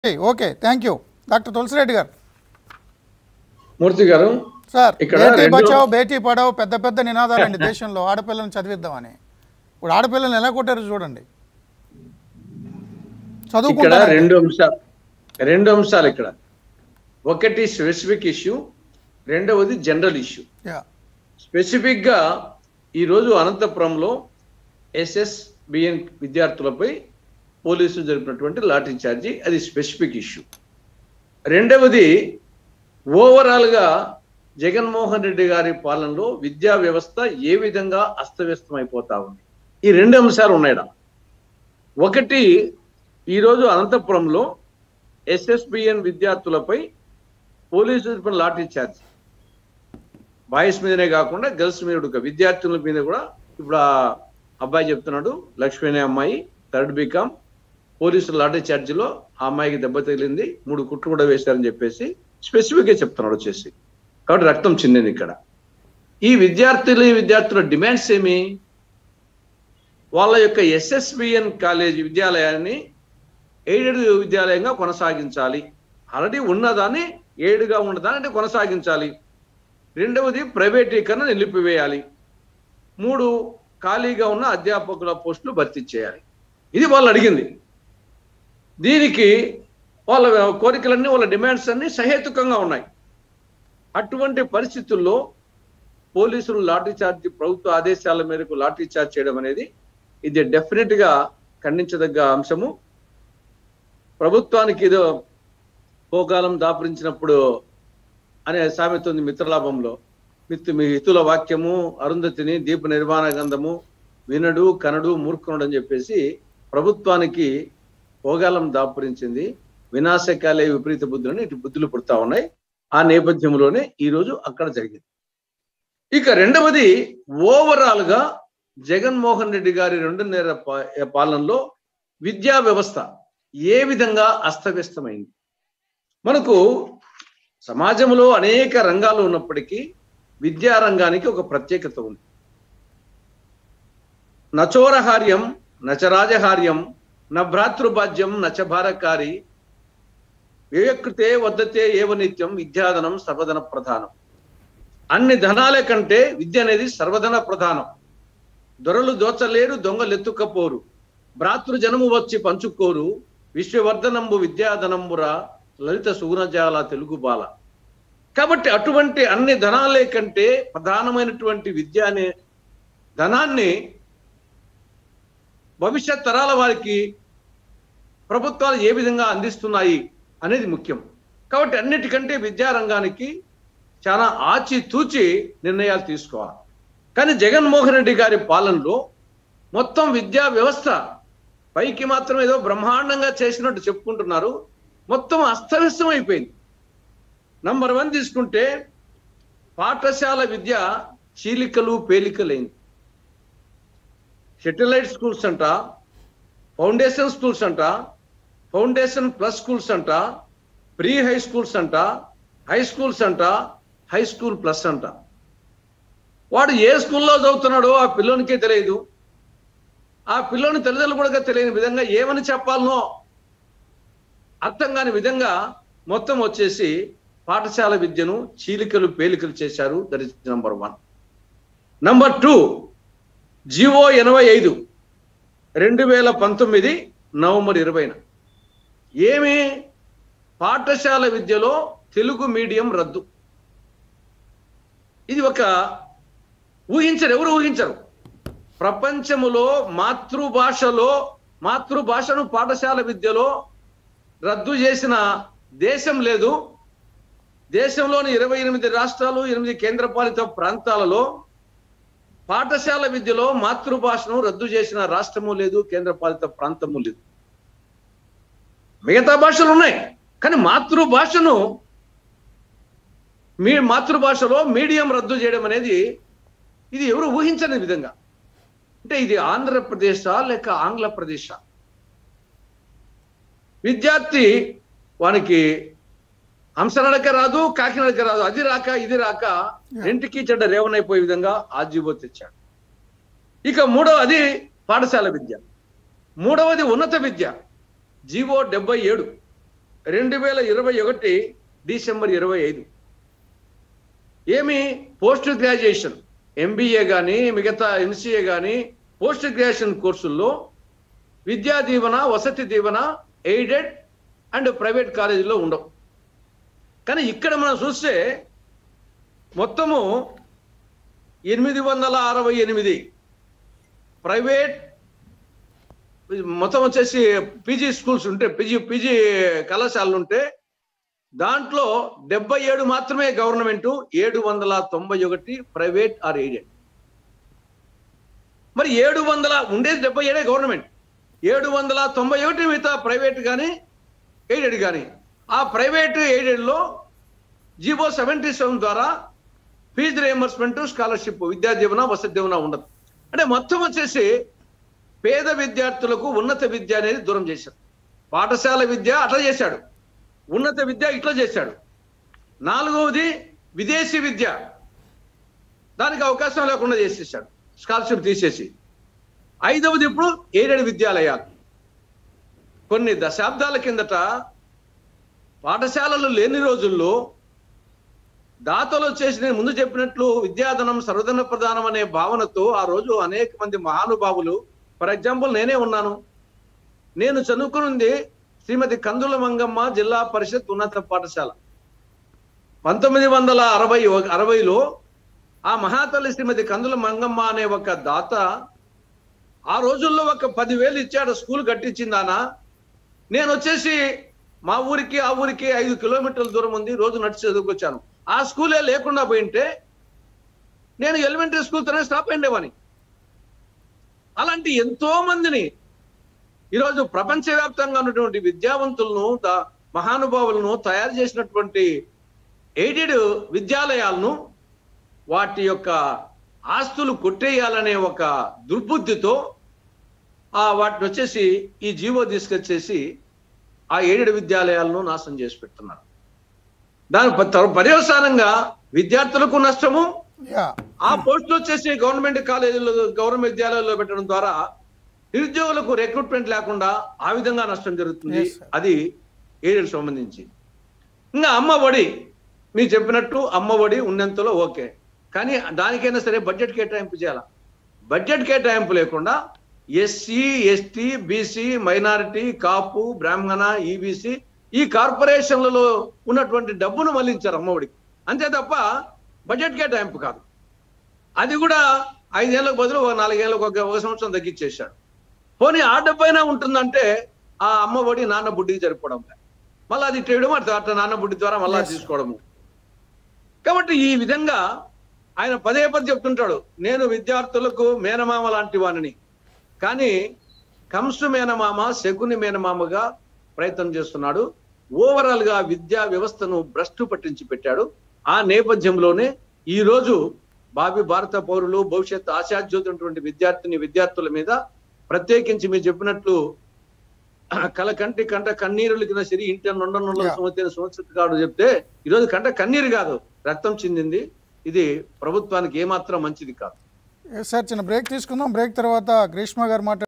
Okay thank you doctor Tulasi Reddy గారు. మూర్తి గారు sir Beti Bachao Beti Padhao పెద్ద పెద్ద నినాదాలండి దేశంలో ఆడపిల్లలను చదివిద్దామని. ఇప్పుడు ఆడపిల్లలను ఎలా కొట్టారు చూడండి. ఇక్కడ రెండు అంశాలు ఇక్కడ. ఒకటి స్పెసిఫిక్ ఇష్యూ, రెండవది జనరల్ ఇష్యూ. స్పెసిఫిక్ గా ఈరోజు అనంతపురంలో SSBN విద్యార్థులపై పోలీసులు జరిపినటువంటి లాఠీ చార్జీ, అది స్పెసిఫిక్ ఇష్యూ. రెండవది ఓవరాల్ గా జగన్మోహన్ రెడ్డి గారి పాలనలో విద్యా వ్యవస్థ ఏ విధంగా అస్తవ్యస్తం అయిపోతా ఉంది. ఈ రెండు అంశాలు ఉన్నాయట. ఒకటి, ఈరోజు అనంతపురంలో SSBN విద్యార్థులపై పోలీసులు జరిపిన లాఠీ చార్జీ, బాయ్స్ మీదనే కాకుండా గర్ల్స్ మీద, విద్యార్థుల మీద కూడా. ఇప్పుడు ఆ అబ్బాయి చెప్తున్నాడు, లక్ష్మీ అనే అమ్మాయి థర్డ్ బీకామ్, పోలీసులు లాఠీ ఛార్జీలో ఆ అమ్మాయికి దెబ్బ తగిలింది, 3 కుట్లు కూడా వేశారని చెప్పేసి స్పెసిఫిక్ గా చెప్తున్నాడు వచ్చేసి. కాబట్టి రక్తం చిందింది ఇక్కడ. ఈ విద్యార్థుల డిమాండ్స్ ఏమి? వాళ్ళ యొక్క SSBN కాలేజీ విద్యాలయాన్ని ఎయిడెడ్ విద్యాలయంగా కొనసాగించాలి. ఆల్రెడీ ఉన్నదాన్ని ఎయిడ్గా ఉన్నదాన్ని అంటే కొనసాగించాలి. రెండవది ప్రైవేటీకరణ నిలిపివేయాలి. 3 ఖాళీగా ఉన్న అధ్యాపకుల పోస్టులు భర్తీ చేయాలి. ఇది వాళ్ళు అడిగింది. దీనికి వాళ్ళ కోరికలన్నీ, వాళ్ళ డిమాండ్స్ అన్ని సహేతుకంగా ఉన్నాయి. అటువంటి పరిస్థితుల్లో పోలీసులు లాఠీ చార్జ్, ప్రభుత్వ ఆదేశాల మేరకు లాఠీ చార్జ్ చేయడం అనేది ఇది డెఫినెట్ గా ఖండించదగ్గ అంశము. ప్రభుత్వానికి ఏదో పోకాలం దాపురించినప్పుడు అనే సామెత ఉంది మిత్రలాభంలో. మీ హితుల వాక్యము అరుంధతిని దీప నిర్మాణ గంధము వినడు కనడు మూర్ఖనుడు అని చెప్పేసి ప్రభుత్వానికి పోగాలం దాపురించింది. వినాశకాలే విపరీత బుద్ధులని ఇటు బుద్ధులు పుడతా ఉన్నాయి. ఆ నేపథ్యంలోనే ఈరోజు అక్కడ జరిగింది. ఇక రెండవది, ఓవరాల్ గా జగన్మోహన్ రెడ్డి గారి 2.5 పాలనలో విద్యా వ్యవస్థ ఏ విధంగా అస్తవ్యస్తమైంది. మనకు సమాజంలో అనేక రంగాలు ఉన్నప్పటికీ విద్యా రంగానికి ఒక ప్రత్యేకత ఉంది. నచోరహార్యం నచరాజహార్యం నభ్రాతృభాజ్యం నచభారకారి వ్యయకృతే వద్దతే ఏవ నిత్యం విద్యాధనం సర్వధన ప్రధానం. అన్ని ధనాలే కంటే విద్య అనేది సర్వధన ప్రధానం. దొరలు దోచలేరు దొంగలు ఎత్తుకపోరు, భ్రాతృజనము వచ్చి పంచుకోరు, విశ్వవర్ధనంబు విద్యాధనంబురా లలిత సుగుణజాల తెలుగు బాల. కాబట్టి అటువంటి అన్ని ధనాలే కంటే ప్రధానమైనటువంటి విద్య అనే ధనాన్ని భవిష్యత్ తరాల వారికి ప్రభుత్వాలు ఏ విధంగా అందిస్తున్నాయి అనేది ముఖ్యం. కాబట్టి అన్నిటికంటే విద్యారంగానికి చాలా ఆచితూచి నిర్ణయాలు తీసుకోవాలి. కానీ జగన్మోహన్ రెడ్డి గారి పాలనలో మొత్తం విద్యా వ్యవస్థ పైకి మాత్రం ఏదో బ్రహ్మాండంగా చేసినట్టు చెప్పుకుంటున్నారు, మొత్తం అస్తవ్యస్తం అయిపోయింది. నంబర్ 1 తీసుకుంటే పాఠశాల విద్య చీలికలు పేలికలైంది. సెటిలైట్ స్కూల్స్ అంట, ఫౌండేషన్ స్కూల్స్ అంట, ఫౌండేషన్ ప్లస్ స్కూల్స్ అంట, ప్రీ హై స్కూల్స్ అంట, హై స్కూల్స్ అంట, హై స్కూల్ ప్లస్ అంట. వాడు ఏ స్కూల్లో చదువుతున్నాడో ఆ పిల్లోనికే తెలియదు. ఆ పిల్లోని తల్లిదండ్రులు కూడా తెలియని విధంగా ఏమని చెప్పాలనో అర్థం కాని విధంగా మొత్తం వచ్చేసి పాఠశాల విద్యను చీలికలు పేలికలు చేశారు. That is number 1. Number 2, GO 85 2019 November 20న ఏమి? పాఠశాల విద్యలో తెలుగు మీడియం రద్దు. ఇది ఒక ఎవరు ఊహించరు. ప్రపంచములో మాతృభాషను పాఠశాల విద్యలో రద్దు చేసిన దేశం లేదు. దేశంలోని 28 రాష్ట్రాలు, 8 కేంద్రపాలిత ప్రాంతాలలో పాఠశాల విద్యలో మాతృభాషను రద్దు చేసిన రాష్ట్రము లేదు, కేంద్రపాలిత ప్రాంతము లేదు. మిగతా భాషలు ఉన్నాయి, కానీ మాతృభాషలో మీడియం రద్దు చేయడం అనేది ఇది ఎవరు ఊహించని విధంగా. అంటే ఇది ఆంధ్రప్రదేశా లేక ఆంధ్రప్రదేశా? విద్యార్థి వానికి హంసనడక రాదు, కాకినడక రాదు, అది రాక ఇది రాక రెంటికి చెడ్డ రేవనైపోయే విధంగా ఆజీవో తెచ్చాడు. ఇక మూడవది పాఠశాల విద్య. మూడవది ఉన్నత విద్య. GO 77 2021 December 25. ఏమి పోస్ట్ గ్రాడ్యుయేషన్ MBA కానీ మిగతా MCA కానీ పోస్ట్ గ్రాడ్యుయేషన్ కోర్సుల్లో Vidya Deevena, Vasathi Deevena aided and private కాలేజీలో ఉండవు. కానీ ఇక్కడ మనం చూస్తే మొత్తము 868 ప్రైవేట్ మొత్తం వచ్చేసి పీజీ స్కూల్స్ ఉంటే పీజీ కళాశాలలు ఉంటే దాంట్లో 77 మాత్రమే గవర్నమెంట్, 791 ప్రైవేట్ ఆర్ ఎయిడెడ్. మరి 700 ఉండేది 77 గవర్నమెంట్, 791 మిగతా ప్రైవేట్ కానీ ఎయిడెడ్ కానీ. ఆ ప్రైవేట్ ఎయిడెడ్లో జీవో 77 ద్వారా fee reimbursement, scholarship, Vidya Deevena, Vasathi Deevena ఉండదు. అంటే మొత్తం వచ్చేసి పేద విద్యార్థులకు ఉన్నత విద్య అనేది దూరం చేశాడు. పాఠశాల విద్య అట్లా చేశాడు, ఉన్నత విద్య ఇట్లా చేశాడు. 4వది విదేశీ విద్య, దానికి అవకాశం లేకుండా చేసేసాడు, స్కాలర్షిప్ తీసేసి. 5వది ఇప్పుడు ఎయిడెడ్ విద్యాలయాలు. కొన్ని దశాబ్దాల కిందట పాఠశాలలు లేని రోజుల్లో దాతలు వచ్చేసి నేను ముందు చెప్పినట్లు విద్యాధనం సర్వధన ప్రధానం అనే భావనతో ఆ రోజు అనేక మంది మహానుభావులు, ఫర్ ఎగ్జాంపుల్ నేనే ఉన్నాను, నేను చదువుకున్నది శ్రీమతి కందుల మంగమ్మ జిల్లా పరిషత్ ఉన్నత పాఠశాల. 1960లో ఆ మహాతల్లి శ్రీమతి కందుల మంగమ్మ అనే ఒక దాత ఆ రోజుల్లో ఒక 10,000 ఇచ్చాడు, స్కూల్ కట్టించిందానా. నేను వచ్చేసి మా ఊరికి ఆ ఊరికి 5 కిలోమీటర్ల దూరం ఉంది, రోజు నడిచి చదువుకొచ్చాను. ఆ స్కూలే లేకుండా పోయింటే నేను ఎలిమెంటరీ స్కూల్తోనే స్టాప్ అయ్యేవాని. అలాంటి ఎంతో మందిని ఈరోజు ప్రపంచవ్యాప్తంగా ఉన్నటువంటి విద్యావంతులను, మహానుభావులను తయారు చేసినటువంటి ఎయిడెడ్ విద్యాలయాలను వాటి యొక్క ఆస్తులు కొట్టేయాలనే ఒక దుర్బుద్ధితో వాటిని వచ్చేసి ఈ జీవో తీసుకొచ్చేసి ఆ ఎయిడెడ్ విద్యాలయాలను నాశనం చేసి పెడుతున్నారు. దాని పర్యవసానంగా విద్యార్థులకు నష్టము, ఆ పోస్టులు వచ్చేసి గవర్నమెంట్ కాలేజీలో, గవర్నమెంట్ విద్యాలయాల్లో పెట్టడం ద్వారా నిరుద్యోగులకు రిక్రూట్మెంట్ లేకుండా ఆ విధంగా నష్టం జరుగుతుంది. అది ఎయిడెడ్ సంబంధించి. ఇంకా అమ్మ ఒడి, మీరు చెప్పినట్టు అమ్మ ఒడి ఉన్నంతలో ఓకే, కానీ దానికైనా సరే బడ్జెట్ కేటాయింపు చేయాలి. బడ్జెట్ కేటాయింపు లేకుండా SC, ST, BC, minority, Kapu, బ్రాహ్మణ, EBC ఈ కార్పొరేషన్లలో ఉన్నటువంటి డబ్బును మళ్లించారు అమ్మఒడికి, అంతే తప్ప బడ్జెట్ కేటాయింపు కాదు. అది కూడా 5 ఏళ్ళకు బదులు 4 ఏళ్ళకు ఒక సంవత్సరం తగ్గించేశాడు. పోనీ ఆ డబ్బైనా ఉంటుందంటే ఆ అమ్మఒడి నాన్న బుడ్డికి సరిపోవడం, మళ్ళీ అది ఇట్టేయడం, అట్లా నాన్న బుడ్డి ద్వారా మళ్ళా తీసుకోవడము. కాబట్టి ఈ విధంగా ఆయన పదే చెప్తుంటాడు, నేను విద్యార్థులకు మేనమామ లాంటి వాణిని, కానీ కంసు మేనమామ శకుని మేనమామగా ప్రయత్నం చేస్తున్నాడు. ఓవరాల్ గా విద్యా వ్యవస్థను భ్రష్టు పట్టించి పెట్టాడు. ఆ నేపథ్యంలోనే ఈ రోజు భారత పౌరులు, భవిష్యత్ ఆశాజ్యోతున్నటువంటి విద్యార్థుల మీద ప్రత్యేకించి మీరు చెప్పినట్లు కంటి కంట కన్నీరులు కింద సిరి ఇంటి నుండ సంవత్సరం కాడు చెప్తే ఈరోజు కంట కన్నీరు కాదు, రక్తం చిందింది. ఇది ప్రభుత్వానికి ఏమాత్రం మంచిది కాదు. సార్ చిన్న బ్రేక్ తీసుకుందాం. బ్రేక్ తర్వాత గ్రీష్మ గారు